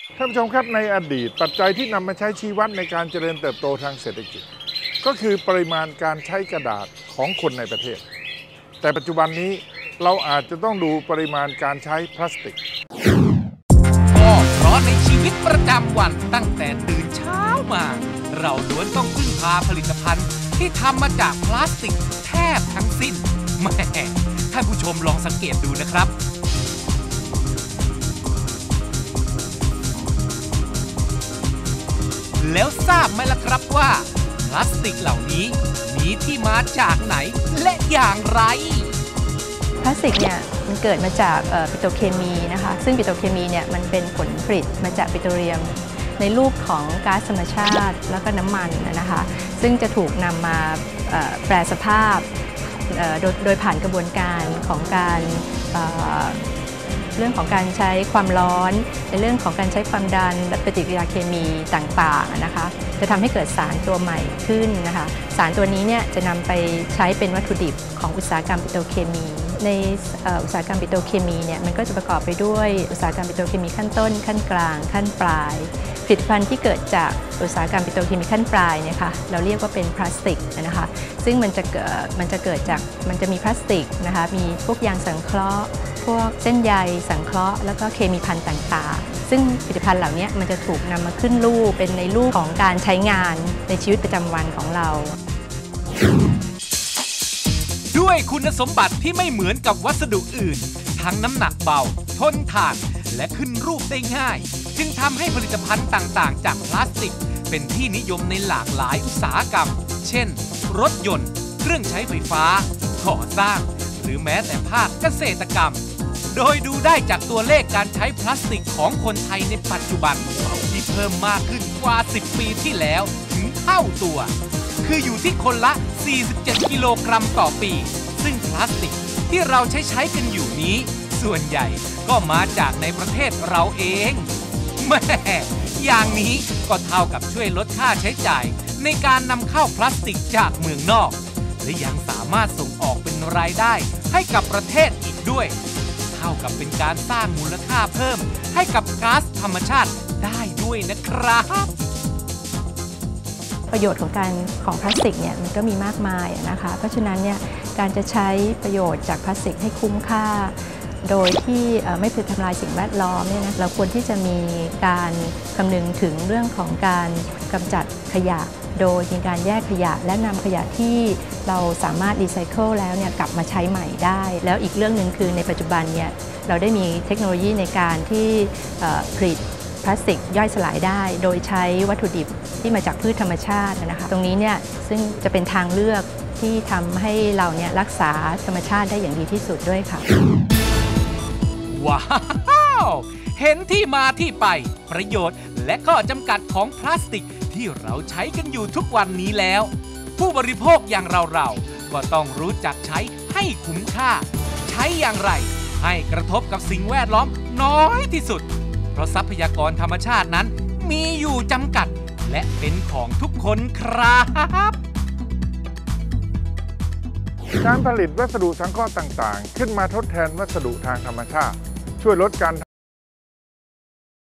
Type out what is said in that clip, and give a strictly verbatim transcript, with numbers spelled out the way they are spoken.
ท่านผู้ชมครับในอดีตปัจจัยที่นำมาใช้ชี้วัดในการเจริญเติบโตทางเศรษฐกิจก็คือปริมาณการใช้กระดาษของคนในประเทศแต่ปัจจุบันนี้เราอาจจะต้องดูปริมาณการใช้พลาสติกก็เพราะในชีวิตประจำวันตั้งแต่ตื่นเช้ามาเราล้วนต้องพึ่งพาผลิตภัณฑ์ที่ทำมาจากพลาสติกแทบทั้งสิ้นแหมท่านผู้ชมลองสังเกตดูนะครับแล้วทราบไหมล่ะครับว่าพลาสติกเหล่านี้มีที่มาจากไหนและอย่างไรพลาสติกเนี่ยมันเกิดมาจากปิโตรเคมีนะคะซึ่งปิโตรเคมีเนี่ยมันเป็นผลผลิตมาจากปิโตรเลียมในรูปของก๊าซธรรมชาติแล้วก็น้ำมันนะคะซึ่งจะถูกนำมาแปรสภาพโดยผ่านกระบวนการของการเรื่องของการใช้ความร้อนในเรื่องของการใช้ความดันและปฏิกิริยาเคมีต่างๆนะคะจะทำให้เกิดสารตัวใหม่ขึ้นนะคะสารตัวนี้เนี่ยจะนำไปใช้เป็นวัตถุดิบของอุตสาหกรรมปิโตรเคมีในอุตสาหกรรมปิโตรเคมีเนี่ยมันก็จะประกอบไปด้วยอุตสาหกรรมปิโตรเคมีขั้นต้นขั้นกลางขั้นปลายผลิตภัณฑ์ที่เกิดจากอุตสาหกรรมปิโตรเคมีขั้นปลายเนี่ยค่ะเราเรียกว่าเป็นพลาสติกนะคะซึ่งมันจะเกิดมันจะเกิดจากมันจะมีพลาสติกนะคะมีพวกยางสังเคราะห์พวกเส้นใยสังเคราะห์แล้วก็เคมีภัณฑ์ต่างๆซึ่งผลิตภัณฑ์เหล่านี้มันจะถูกนำมาขึ้นรูปเป็นในรูปของการใช้งานในชีวิตประจำวันของเราด้วยคุณสมบัติที่ไม่เหมือนกับวัสดุอื่นทั้งน้ำหนักเบาทนทานและขึ้นรูปได้ง่ายจึงทำให้ผลิตภัณฑ์ต่างๆจากพลาสติกเป็นที่นิยมในหลากหลายอุตสาหกรรมเช่นรถยนต์เครื่องใช้ไฟฟ้าก่อสร้างหรือแม้แต่ภาคเกษตรกรรมโดยดูได้จากตัวเลขการใช้พลาสติกของคนไทยในปัจจุบันที่เพิ่มมากขึ้นกว่าสิบปีที่แล้วถึงเท่าตัวคืออยู่ที่คนละสี่สิบเจ็ดกิโลกรัมต่อปีซึ่งพลาสติกที่เราใช้ใช้กันอยู่นี้ส่วนใหญ่ก็มาจากในประเทศเราเองแม่อย่างนี้ก็เท่ากับช่วยลดค่าใช้จ่ายในการนำเข้าพลาสติกจากเมืองนอกและยังสามารถส่งออกเป็นรายได้ให้กับประเทศอีกด้วยเท่ากับเป็นการสร้างมูลค่าเพิ่มให้กับก๊าซธรรมชาติได้ด้วยนะครับประโยชน์ของการของพลาสติกเนี่ยมันก็มีมากมายนะคะเพราะฉะนั้นเนี่ยการจะใช้ประโยชน์จากพลาสติกให้คุ้มค่าโดยที่ไม่ไปทำลายสิ่งแวดล้อมเนี่ยนะเราควรที่จะมีการคำนึงถึงเรื่องของการกำจัดขยะโดยมีการแยกขยะและนำขยะที่เราสามารถรีไซเคิลแล้วเนี่ยกลับมาใช้ใหม่ได้แล้วอีกเรื่องหนึ่งคือในปัจจุบันเนี่ยเราได้มีเทคโนโลยีในการที่ผลิตพลาสติกย่อยสลายได้โดยใช้วัตถุดิบที่มาจากพืชธรรมชาตินะคะตรงนี้เนี่ยซึ่งจะเป็นทางเลือกที่ทำให้เราเนี่ยรักษาธรรมชาติได้อย่างดีที่สุดด้วยค่ะว้าวเห็นที่มาที่ไปประโยชน์และข้อจำกัดของพลาสติกที่เราใช้กันอยู่ทุกวันนี้แล้วผู้บริโภคอย่างเราๆก็ต้องรู้จักใช้ให้คุ้มค่าใช้อย่างไรให้กระทบกับสิ่งแวดล้อมน้อยที่สุดเพราะทรัพยากรธรรมชาตินั้นมีอยู่จำกัดและเป็นของทุกคนครับการผลิตวัสดุสังเคราะห์ต่างๆขึ้นมาทดแทนวัสดุทางธรรมชาติช่วยลดการ